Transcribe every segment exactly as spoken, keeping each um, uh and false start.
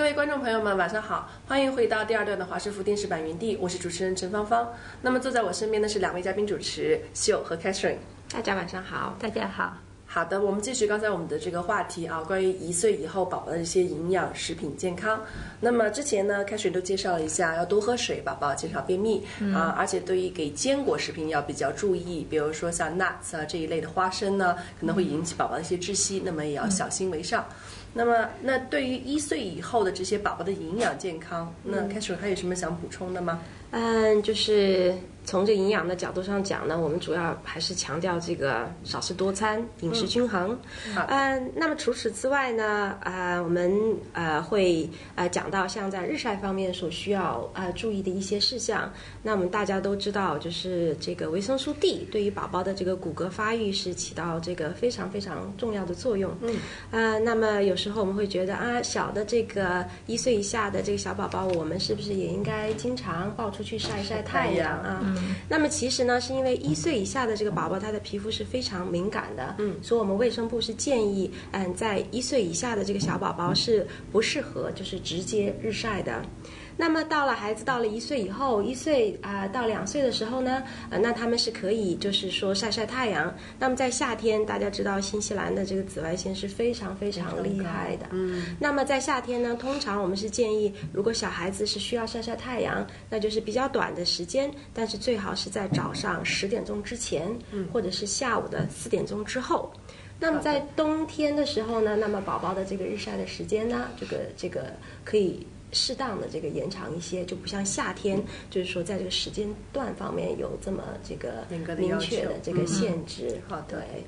位观众朋友们，晚上好，欢迎回到第二段的华视福电视版云地，我是主持人陈芳芳。那么坐在我身边的是两位嘉宾主持秀和 Catherine。 大家晚上好。 大家好。 好的，我们继续刚才我们的这个话题啊，关于一岁以后宝宝的一些营养、食品健康。那么之前呢，开水都介绍了一下，要多喝水，宝宝减少便秘、嗯、啊，而且对于给坚果食品要比较注意，比如说像 nuts 啊这一类的花生呢，可能会引起宝宝的一些窒息，那么也要小心为上。嗯、那么，那对于一岁以后的这些宝宝的营养健康，那开水还有什么想补充的吗？ 嗯，就是从这营养的角度上讲呢，我们主要还是强调这个少食多餐，饮食均衡。嗯，嗯那么除此之外呢，呃，我们呃会呃讲到像在日晒方面所需要呃注意的一些事项。那我们大家都知道，就是这个维生素 D 对于宝宝的这个骨骼发育是起到这个非常非常重要的作用。嗯，呃，那么有时候我们会觉得啊，小的这个一岁以下的这个小宝宝，我们是不是也应该经常抱出去晒晒太阳啊？嗯，那么其实呢，是因为一岁以下的这个宝宝，他的皮肤是非常敏感的，嗯，所以我们卫生部是建议，嗯，在一岁以下的这个小宝宝是不适合就是直接日晒的。那么到了孩子到了一岁以后，一岁啊、呃、到两岁的时候呢，呃，那他们是可以就是说晒晒太阳。那么在夏天，大家知道新西兰的这个紫外线是非常非常厉害的。嗯。那么在夏天呢，通常我们是建议，如果小孩子是需要晒晒太阳，那就是比较短的时间，但是最好是在早上十点钟之前，嗯，或者是下午的四点钟之后。那么在冬天的时候呢，那么宝宝的这个日晒的时间呢，这个这个可以适当的这个延长一些，就不像夏天，嗯、就是说在这个时间段方面有这么这个明确的这个限制。嗯、好的。对。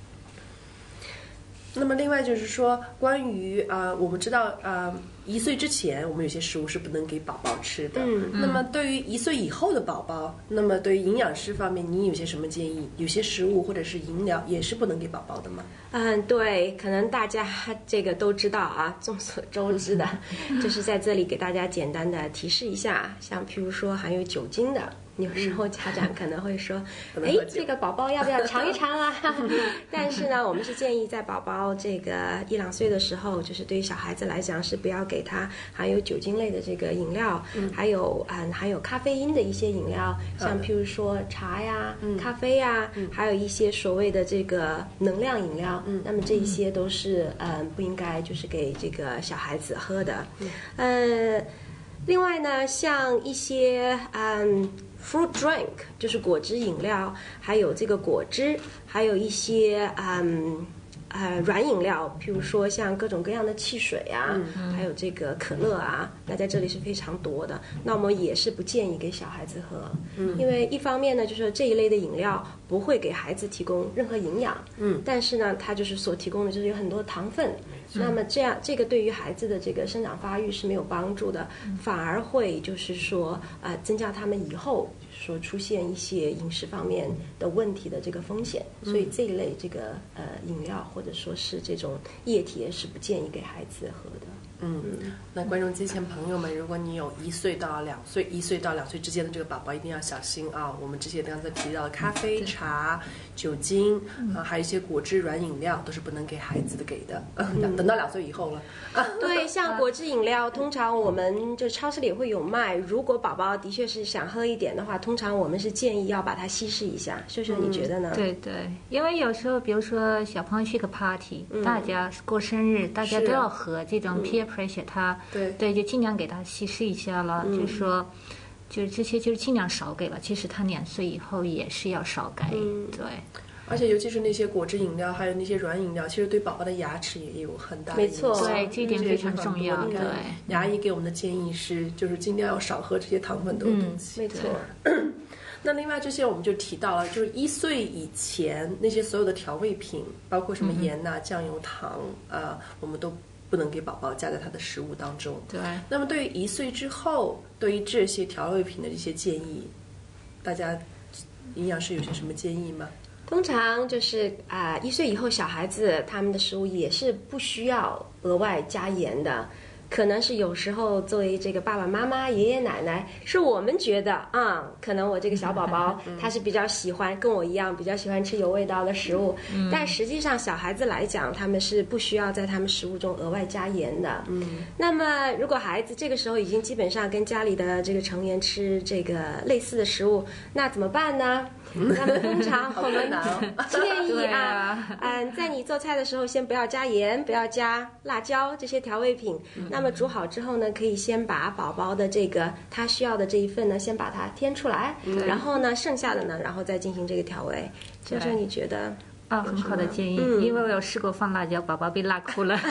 那么另外就是说，关于呃，我们知道呃，一岁之前我们有些食物是不能给宝宝吃的。嗯。那么对于一岁以后的宝宝，那么对于营养师方面，你有些什么建议？有些食物或者是饮料也是不能给宝宝的吗？ 嗯，对，可能大家这个都知道啊，众所周知的，就是在这里给大家简单的提示一下，像譬如说含有酒精的。有时候家长可能会说，哎，这个宝宝要不要尝一尝啊？但是呢，我们是建议在宝宝这个一两岁的时候，就是对于小孩子来讲，是不要给他含有酒精类的这个饮料，嗯、还有嗯含有咖啡因的一些饮料，像譬如说茶呀、嗯、咖啡呀，嗯、还有一些所谓的这个能量饮料。嗯、那么这一些都是嗯不应该就是给这个小孩子喝的。嗯。呃另外呢，像一些嗯 fruit drink 就是果汁饮料，还有这个果汁，还有一些嗯呃软饮料，譬如说像各种各样的汽水啊，嗯、还有这个可乐啊，那在这里是非常多的。那我们也是不建议给小孩子喝，嗯、因为一方面呢，就是这一类的饮料不会给孩子提供任何营养，嗯，但是呢，它就是所提供的就是有很多糖分。那么这样，这个对于孩子的这个生长发育是没有帮助的，反而会就是说，呃，增加他们以后说出现一些饮食方面的问题的这个风险。所以这一类这个呃饮料或者说是这种液体也是不建议给孩子喝的。 嗯，那观众机前朋友们，如果你有一岁到两岁、一岁到两岁之间的这个宝宝，一定要小心啊！我们这些刚才提到的咖啡、茶、酒精啊，还有一些果汁、软饮料，都是不能给孩子的给的。嗯、等到两岁以后了。啊、 对，像果汁饮料，通常我们就超市里会有卖。如果宝宝的确是想喝一点的话，通常我们是建议要把它稀释一下。秀秀，你觉得呢？ 嗯、对对，因为有时候，比如说小朋友去个 party，、嗯、大家过生日，大家都要喝这种 peer pressure，他对对，就尽量给他稀释一下了，嗯、就是说，就是这些就是尽量少给了。其实他两岁以后也是要少给，嗯、对。 而且尤其是那些果汁饮料，还有那些软饮料，其实对宝宝的牙齿也有很大的影响。 没错， 对，这一点非常重要。对， 牙医给我们的建议是，就是尽量要少喝这些糖分多的东西。 嗯、没错。 那另外这些我们就提到了，就是一岁以前那些所有的调味品，包括什么盐呐、啊、酱油、糖啊，我们都不能给宝宝加在他的食物当中。 对。 那么对于一岁之后，对于这些调味品的这些建议，大家营养师有些什么建议吗？ 通常就是啊，一岁以后小孩子他们的食物也是不需要额外加盐的。 可能是有时候作为这个爸爸妈妈、爷爷奶奶，是我们觉得啊、嗯，可能我这个小宝宝他是比较喜欢跟我一样比较喜欢吃有味道的食物，嗯、但实际上小孩子来讲，他们是不需要在他们食物中额外加盐的。嗯，那么如果孩子这个时候已经基本上跟家里的这个成员吃这个类似的食物，那怎么办呢？那么通常我们建议啊，嗯，在你做菜的时候，先不要加盐，不要加辣椒这些调味品。嗯、那么煮好之后呢，可以先把宝宝的这个他需要的这一份呢，先把它添出来，嗯、然后呢，剩下的呢，然后再进行这个调味。就是你觉得？ 啊、哦，很好的建议，嗯、因为我有试过放辣椒，宝宝被辣哭了。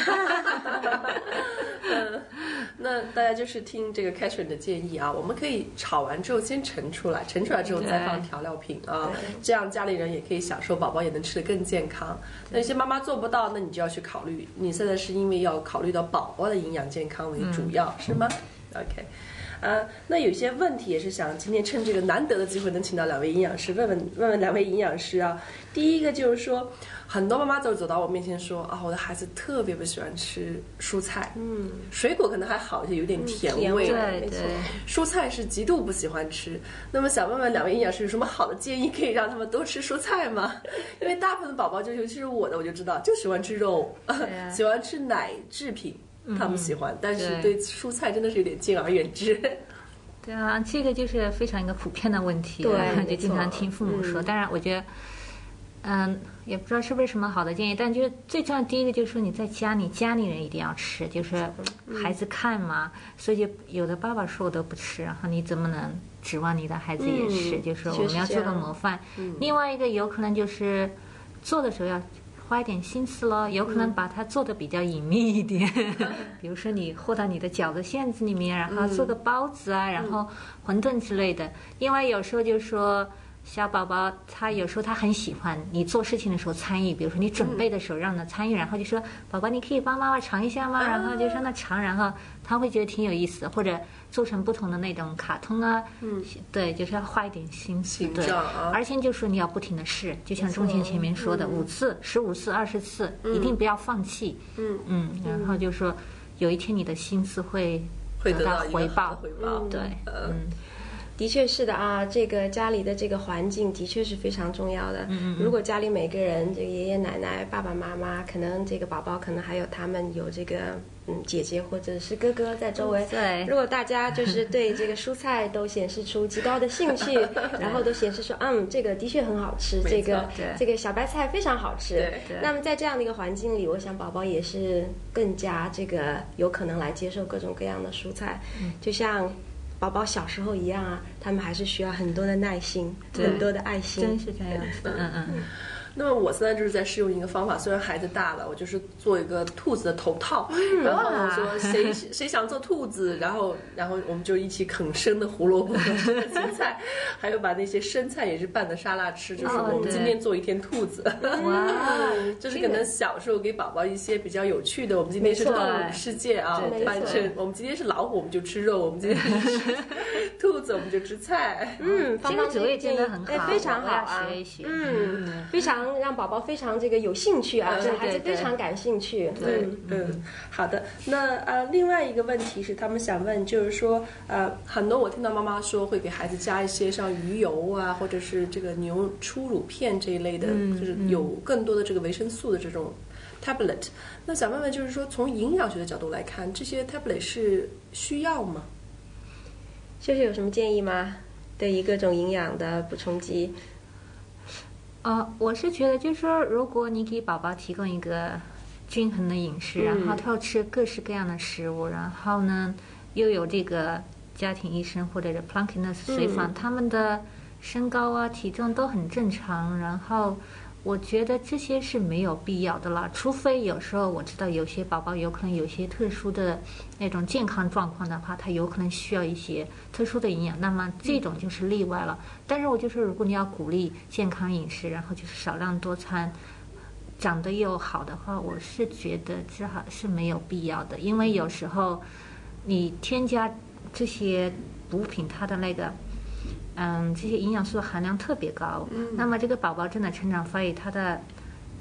嗯，那大家就是听这个 Catherine 的建议啊，我们可以炒完之后先盛出来，盛出来之后再放调料品啊，这样家里人也可以享受，宝宝也能吃得更健康。那有些妈妈做不到，那你就要去考虑，你现在是因为要考虑到宝宝的营养健康为主要，嗯、是吗 ？OK。啊，那有些问题也是想今天趁这个难得的机会能请到两位营养师问问问问两位营养师啊。第一个就是说，很多妈妈都走到我面前说啊，我的孩子特别不喜欢吃蔬菜，嗯，水果可能还好一些，有点甜味， 嗯、对对， 蔬菜是极度不喜欢吃。那么想问问两位营养师有什么好的建议可以让他们多吃蔬菜吗？因为大部分的宝宝就尤其是我的，我就知道就喜欢吃肉，啊、喜欢吃奶制品。他们喜欢，嗯、但是对蔬菜真的是有点敬而远之。 对啊，这个就是非常一个普遍的问题， 对， 就经常听父母说。嗯、当然，我觉得，嗯，也不知道是不是什么好的建议，但就是最重要的第一个就是说你在家里，家里人一定要吃，就是孩子看嘛。嗯、所以就有的爸爸说我都不吃，然后你怎么能指望你的孩子也吃？嗯、就是我们要做个模范。嗯、另外一个有可能就是做的时候要花一点心思咯，有可能把它做的比较隐秘一点，嗯、比如说你和到你的饺子馅子里面，然后做个包子啊，嗯、然后馄饨之类的。因为有时候就说小宝宝他有时候他很喜欢你做事情的时候参与，比如说你准备的时候让他参与，嗯、然后就说宝宝你可以帮妈妈尝一下吗？然后就让他尝，然后他会觉得挺有意思的，或者做成不同的那种卡通啊，嗯，对，就是要花一点心思，对， 啊、 而且就是你要不停的试，就像钟贤前面说的，五次、十五次、二十次，嗯、一定不要放弃，嗯嗯，然后就说有一天你的心思会得到回报， 回报， 对，嗯。 的确是的啊，这个家里的这个环境的确是非常重要的。嗯嗯如果家里每个人，这个爷爷奶奶、爸爸妈妈，可能这个宝宝可能还有他们有这个嗯姐姐或者是哥哥在周围。 对。 如果大家就是对这个蔬菜都显示出极高的兴趣，然后都显示说嗯这个的确很好吃，这个这个小白菜非常好吃。 对对。 那么在这样的一个环境里，我想宝宝也是更加这个有可能来接受各种各样的蔬菜，嗯、就像宝宝小时候一样啊，他们还是需要很多的耐心，很多的爱心， 真是这样子。嗯嗯。 那么我现在就是在试用一个方法，虽然孩子大了，我就是做一个兔子的头套，嗯、然后我说谁谁想做兔子，然后然后我们就一起啃生的胡萝卜和生的芹菜，还有把那些生菜也是拌的沙拉吃，就是我们今天做一天兔子。 哇、 哦，就是可能小时候给宝宝一些比较有趣的，我们今天是动物世界啊，反正我们今天是老虎我们就吃肉，我们今天是兔子我们就吃菜。 嗯， 这个主意真的很好， 非常好啊， 学一学。 嗯，非常。让宝宝非常这个有兴趣啊，这孩子非常感兴趣。 对，嗯，好的。那呃，另外一个问题是，他们想问，就是说，呃，很多我听到妈妈说会给孩子加一些像鱼油啊，或者是这个牛初乳片这一类的，嗯、就是有更多的这个维生素的这种 tablet。那想问问，就是说从营养学的角度来看，这些 tablet 是需要吗？ 秀秀有什么建议吗？对于各种营养的补充剂？ 呃，我是觉得就是说，如果你给宝宝提供一个均衡的饮食，嗯、然后他要吃各式各样的食物，然后呢又有这个家庭医生或者是 Plunkiness 随访，嗯、他们的身高啊、体重都很正常，然后我觉得这些是没有必要的啦，除非有时候我知道有些宝宝有可能有些特殊的那种健康状况的话，他有可能需要一些特殊的营养，那么这种就是例外了。但是我就说，如果你要鼓励健康饮食，然后就是少量多餐，长得又好的话，我是觉得这还是没有必要的，因为有时候你添加这些补品，它的那个。嗯，这些营养素含量特别高，嗯、那么这个宝宝真的成长发育，他的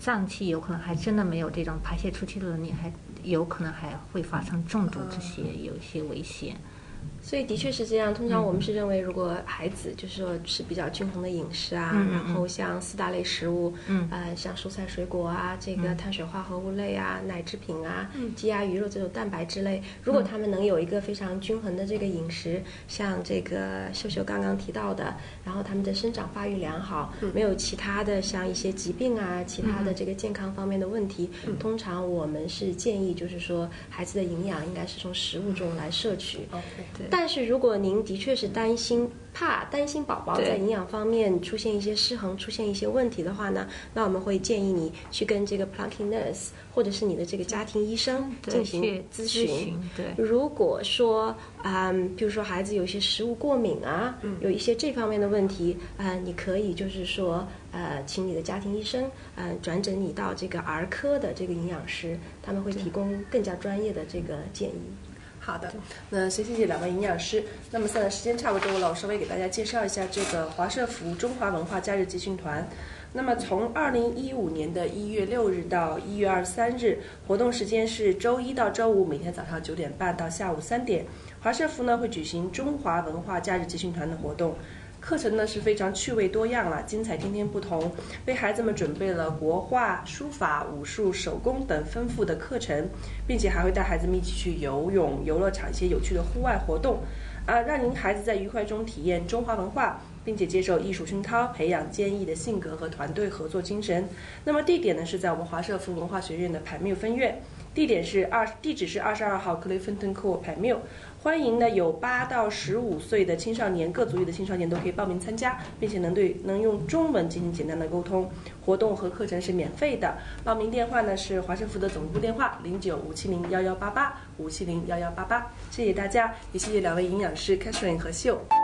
胀气，有可能还真的没有这种排泄出去的能力，还有可能还会发生中毒，这些有一些危险。 所以的确是这样，通常我们是认为，如果孩子就是说是比较均衡的饮食啊， 嗯、 然后像四大类食物， 嗯， 呃，像蔬菜水果啊，这个碳水化合物类啊，奶制品啊， 嗯、 鸡鸭鱼肉这种蛋白质类，如果他们能有一个非常均衡的这个饮食，像这个秀秀刚刚提到的，然后他们的生长发育良好， 嗯、 没有其他的像一些疾病啊，其他的这个健康方面的问题， 嗯、 通常我们是建议就是说，孩子的营养应该是从食物中来摄取。 OK， 对。但是如果您的确是担心怕担心宝宝在营养方面出现一些失衡，出现一些问题的话呢，那我们会建议你去跟这个 Plunky Nurse 或者是你的这个家庭医生进行咨询。 对， 如果说嗯，比如说孩子有一些食物过敏啊， 嗯、 有一些这方面的问题，呃，你可以就是说呃，请你的家庭医生呃转诊你到这个儿科的这个营养师，他们会提供更加专业的这个建议。 好的，那先谢谢两位营养师。那么现在时间差不多了，我稍微给大家介绍一下这个华社福中华文化假日集训团。那么从二零一五年的一月六日到一月二十三日，活动时间是周一到周五，每天早上九点半到下午三点。华社福呢会举行中华文化假日集训团的活动。课程呢是非常趣味多样了，精彩天天不同，为孩子们准备了国画、书法、武术、手工等丰富的课程，并且还会带孩子们一起去游泳、游乐场一些有趣的户外活动，啊，让您孩子在愉快中体验中华文化，并且接受艺术熏陶，培养坚毅的性格和团队合作精神。那么地点呢是在我们华社福文化学院的派缪分院，地点是二地址是二十二号 Clifton Court 派缪。欢迎呢有八到十五岁的青少年，各族裔的青少年都可以报名参加，并且能对能用中文进行简单的沟通。活动和课程是免费的，报名电话呢是华社福的总部电话零九五七零幺幺八八五七零幺幺八八。谢谢大家，也谢谢两位营养师 Catherine 和秀。